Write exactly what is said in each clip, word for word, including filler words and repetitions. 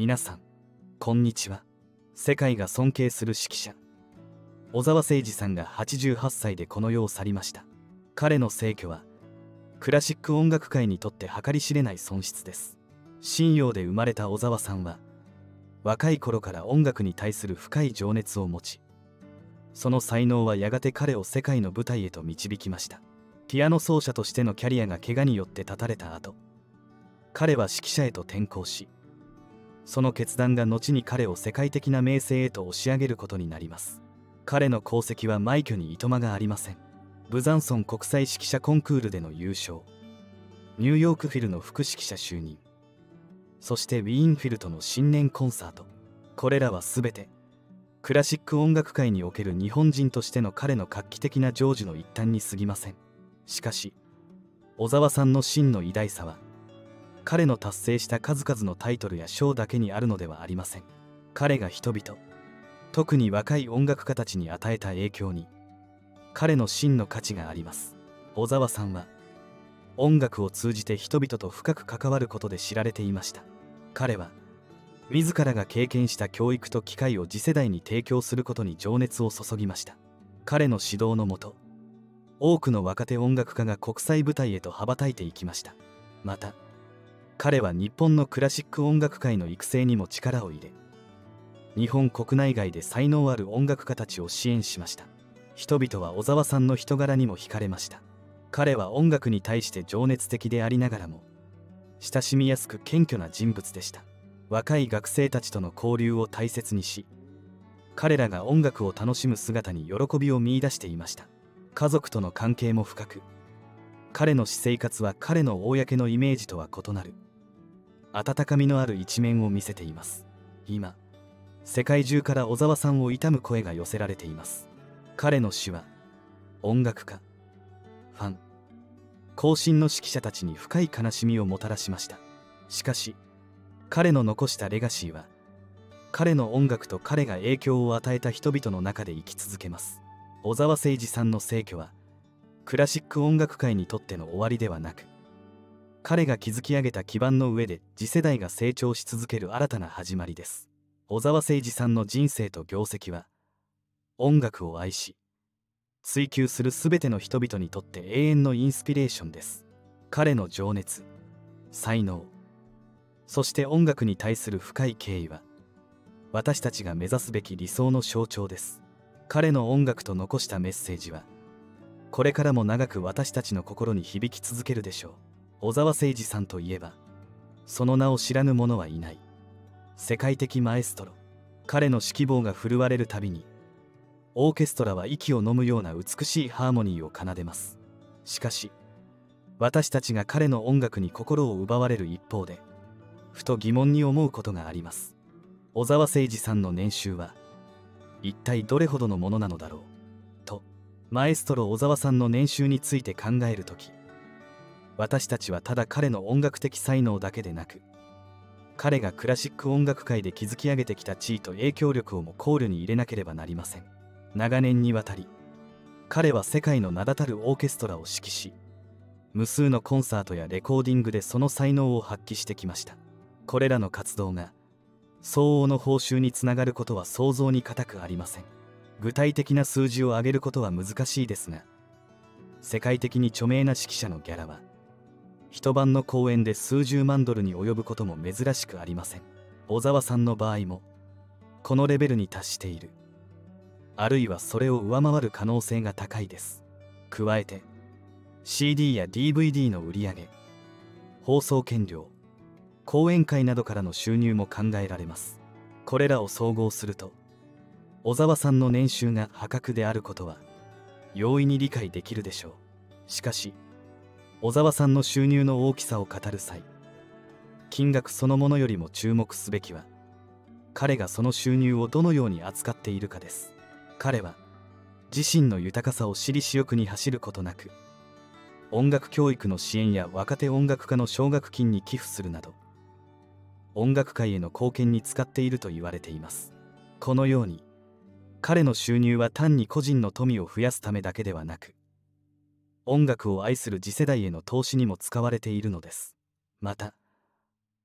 皆さんこんにちは。世界が尊敬する指揮者小澤征爾さんがはちじゅうはっさいでこの世を去りました。彼の逝去はクラシック音楽界にとって計り知れない損失です。信陽で生まれた小澤さんは若い頃から音楽に対する深い情熱を持ち、その才能はやがて彼を世界の舞台へと導きました。ピアノ奏者としてのキャリアが怪我によって断たれた後、彼は指揮者へと転向し、その決断が後に彼を世界的な名声へと押し上げることになります。彼の功績は枚挙にいとまがありません。ブザンソン国際指揮者コンクールでの優勝、ニューヨークフィルの副指揮者就任、そしてウィーンフィルとの新年コンサート、これらは全てクラシック音楽界における日本人としての彼の画期的な成就の一端に過ぎません。しかし小澤さんの真の偉大さは彼の達成した数々のタイトルや賞だけにあるのではありません。彼が人々、特に若い音楽家たちに与えた影響に彼の真の価値があります。小澤さんは音楽を通じて人々と深く関わることで知られていました。彼は自らが経験した教育と機会を次世代に提供することに情熱を注ぎました。彼の指導のもと、多くの若手音楽家が国際舞台へと羽ばたいていきました。また彼は日本のクラシック音楽界の育成にも力を入れ、日本国内外で才能ある音楽家たちを支援しました。人々は小澤さんの人柄にも惹かれました。彼は音楽に対して情熱的でありながらも親しみやすく謙虚な人物でした。若い学生たちとの交流を大切にし、彼らが音楽を楽しむ姿に喜びを見出していました。家族との関係も深く、彼の私生活は彼の公のイメージとは異なる温かみのある一面を見せています。今世界中から小澤さんを悼む声が寄せられています。彼の死は音楽家、ファン、後進の指揮者たちに深い悲しみをもたらしました。しかし彼の残したレガシーは彼の音楽と彼が影響を与えた人々の中で生き続けます。小澤征爾さんの逝去はクラシック音楽界にとっての終わりではなく、彼が築き上げた基盤の上で次世代が成長し続ける新たな始まりです。小澤征爾さんの人生と業績は音楽を愛し追求するすべての人々にとって永遠のインスピレーションです。彼の情熱、才能、そして音楽に対する深い敬意は私たちが目指すべき理想の象徴です。彼の音楽と残したメッセージはこれからも長く私たちの心に響き続けるでしょう。小澤征爾さんといえばその名を知らぬ者はいない世界的マエストロ。彼の指揮棒が振るわれるたびにオーケストラは息を飲むような美しいハーモニーを奏でます。しかし私たちが彼の音楽に心を奪われる一方でふと疑問に思うことがあります。小澤征爾さんの年収は一体どれほどのものなのだろうと、マエストロ小澤さんの年収について考えるとき、私たちはただ彼の音楽的才能だけでなく、彼がクラシック音楽界で築き上げてきた地位と影響力をも考慮に入れなければなりません。長年にわたり彼は世界の名だたるオーケストラを指揮し、無数のコンサートやレコーディングでその才能を発揮してきました。これらの活動が相応の報酬につながることは想像に難くありません。具体的な数字を挙げることは難しいですが、世界的に著名な指揮者のギャラは一晩の公演で数十万ドルに及ぶことも珍しくありません。小澤さんの場合もこのレベルに達している、あるいはそれを上回る可能性が高いです。加えて シーディー や ディーブイディー の売り上げ、放送権料、講演会などからの収入も考えられます。これらを総合すると小澤さんの年収が破格であることは容易に理解できるでしょう。しかし小澤さんの収入の大きさを語る際、金額そのものよりも注目すべきは彼がその収入をどのように扱っているかです。彼は自身の豊かさを私利私欲に走ることなく、音楽教育の支援や若手音楽家の奨学金に寄付するなど音楽界への貢献に使っていると言われています。このように彼の収入は単に個人の富を増やすためだけではなく、音楽を愛する次世代への投資にも使われているのです。また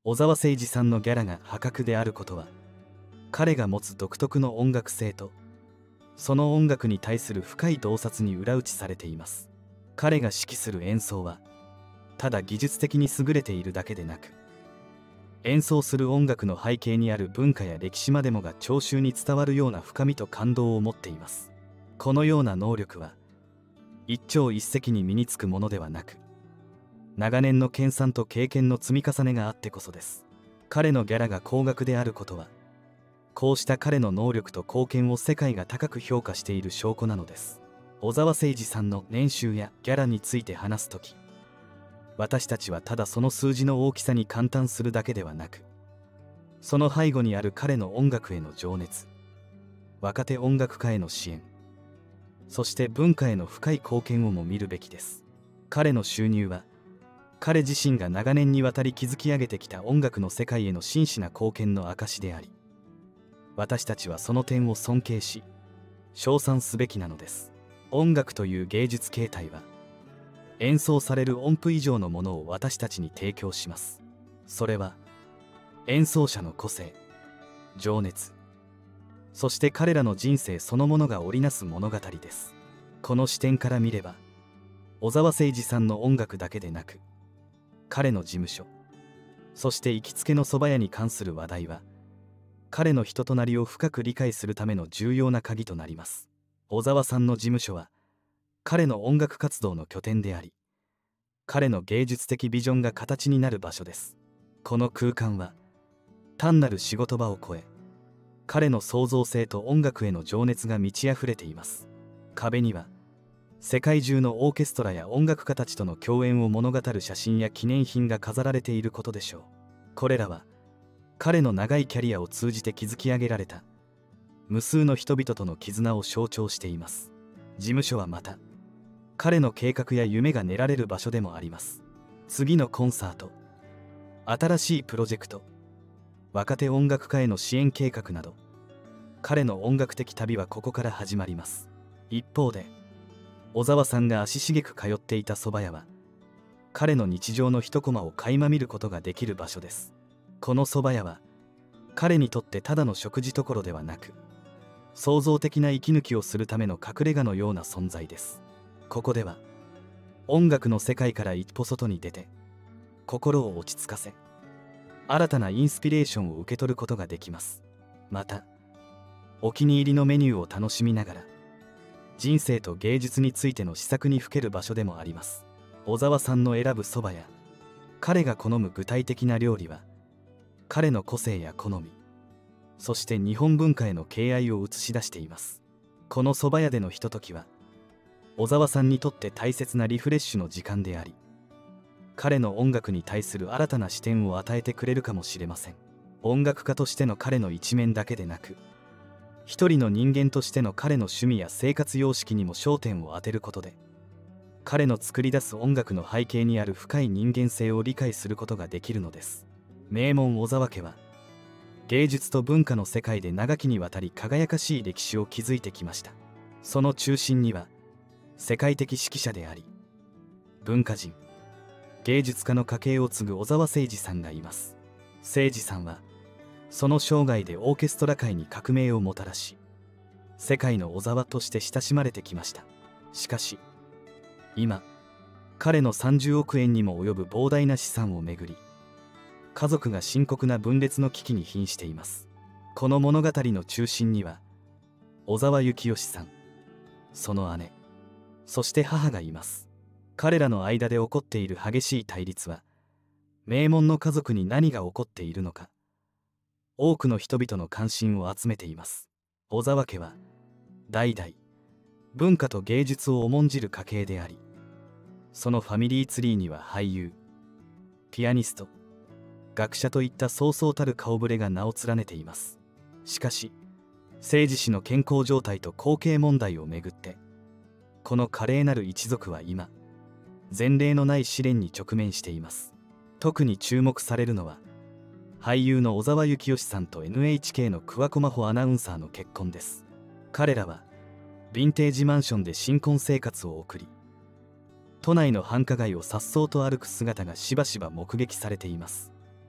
小沢誠二さんのギャラが破格であることは、彼が持つ独特の音楽性とその音楽に対する深い洞察に裏打ちされています。彼が指揮する演奏はただ技術的に優れているだけでなく、演奏する音楽の背景にある文化や歴史までもが聴衆に伝わるような深みと感動を持っています。このような能力は一朝一夕に身につくものではなく、長年の研鑽と経験の積み重ねがあってこそです。彼のギャラが高額であることは、こうした彼の能力と貢献を世界が高く評価している証拠なのです。小沢誠二さんの年収やギャラについて話すとき、私たちはただその数字の大きさに感嘆するだけではなく、その背後にある彼の音楽への情熱、若手音楽家への支援、そして文化への深い貢献をも見るべきです。彼の収入は、彼自身が長年にわたり築き上げてきた音楽の世界への真摯な貢献の証であり、私たちはその点を尊敬し、称賛すべきなのです。音楽という芸術形態は、演奏される音符以上のものを私たちに提供します。それは、演奏者の個性、情熱、そして彼らの人生そのものが織りなす物語です。この視点から見れば、小沢誠二さんの音楽だけでなく、彼の事務所、そして行きつけの蕎麦屋に関する話題は、彼の人となりを深く理解するための重要な鍵となります。小沢さんの事務所は、彼の音楽活動の拠点であり、彼の芸術的ビジョンが形になる場所です。この空間は、単なる仕事場を超え、彼の創造性と音楽への情熱が満ち溢れています。壁には、世界中のオーケストラや音楽家たちとの共演を物語る写真や記念品が飾られていることでしょう。これらは、彼の長いキャリアを通じて築き上げられた無数の人々との絆を象徴しています。事務所はまた、彼の計画や夢が練られる場所でもあります。次のコンサート、新しいプロジェクト、若手音楽家への支援計画など、彼の音楽的旅はここから始まります。一方で、小沢さんが足しげく通っていた蕎麦屋は、彼の日常の一コマを垣間見ることができる場所です。この蕎麦屋は、彼にとってただの食事処ではなく、創造的な息抜きをするための隠れ家のような存在です。ここでは、音楽の世界から一歩外に出て、心を落ち着かせ、新たなインスピレーションを受け取ることができます。また、お気に入りのメニューを楽しみながら、人生と芸術についての思索にふける場所でもあります。小沢さんの選ぶ蕎麦や、彼が好む具体的な料理は、彼の個性や好み、そして日本文化への敬愛を映し出しています。この蕎麦屋でのひとときは、小沢さんにとって大切なリフレッシュの時間であり、彼の音楽に対する新たな視点を与えてくれるかもしれません。音楽家としての彼の一面だけでなく、一人の人間としての彼の趣味や生活様式にも焦点を当てることで、彼の作り出す音楽の背景にある深い人間性を理解することができるのです。名門小沢家は、芸術と文化の世界で長きにわたり輝かしい歴史を築いてきました。その中心には、世界的指揮者であり、文化人、芸術家の家系を継ぐ小沢誠二さんがいます。誠二さんは、その生涯でオーケストラ界に革命をもたらし、世界の小沢として親しまれてきました。しかし、今、彼のさんじゅうおくえんにも及ぶ膨大な資産をめぐり、家族が深刻な分裂の危機に瀕しています。この物語の中心には、小沢幸義さん、その姉、そして母がいます。彼らの間で起こっている激しい対立は、名門の家族に何が起こっているのか、多くの人々の関心を集めています。小沢家は、代々、文化と芸術を重んじる家系であり、そのファミリーツリーには俳優、ピアニスト、学者といったそうそうたる顔ぶれが名を連ねています。しかし、誠二氏の健康状態と後継問題をめぐって、この華麗なる一族は今、前例のない試練に直面しています。特に注目されるのは、俳優の小沢幸義さんと エヌエイチケー の桑子真帆アナウンサーの結婚です。彼らは、ヴィンテージマンションで新婚生活を送り、都内の繁華街を颯爽と歩く姿がしばしば目撃されています。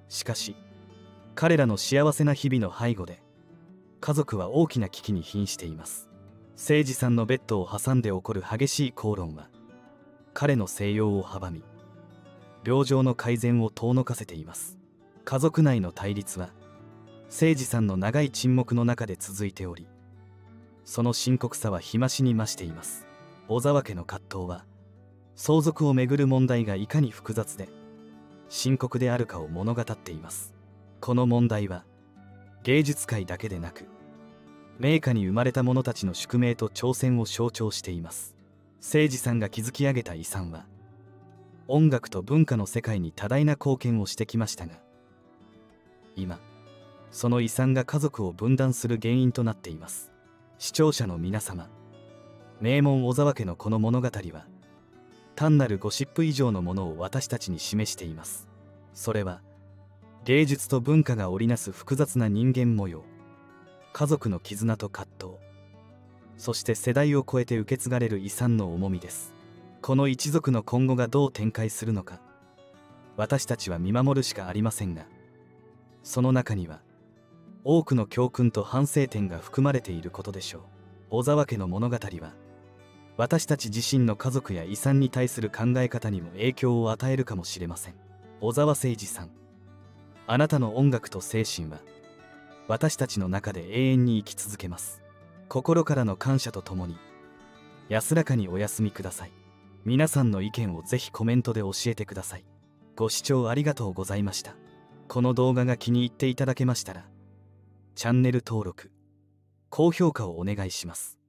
しかし彼らの幸せな日々の背後で家族は大きな危機に瀕しています。誠司さんのベッドを挟んで起こる激しい口論は彼の静養を阻み、病状の改善を遠のかせています。家族内の対立は誠司さんの長い沈黙の中で続いており、その深刻さは日増しに増しています。小沢家の葛藤は相続をめぐる問題がいかに複雑で深刻であるかを物語っています。この問題は芸術界だけでなく名家に生まれた者たちの宿命と挑戦を象徴しています。誠司さんが築き上げた遺産は音楽と文化の世界に多大な貢献をしてきましたが、今その遺産が家族を分断する原因となっています。視聴者の皆様、名門小沢家のこの物語は単なるゴシップ以上のものを私たちに示しています。それは芸術と文化が織りなす複雑な人間模様、家族の絆と葛藤、そして世代を超えて受け継がれる遺産の重みです。この一族の今後がどう展開するのか、私たちは見守るしかありませんが、その中には多くの教訓と反省点が含まれていることでしょう。小沢家の物語は私たち自身の家族や遺産に対する考え方にも影響を与えるかもしれません。小沢誠司さん、あなたの音楽と精神は私たちの中で永遠に生き続けます。心からの感謝とともに安らかにお休みください。皆さんの意見をぜひコメントで教えてください。ご視聴ありがとうございました。この動画が気に入っていただけましたらチャンネル登録、高評価をお願いします。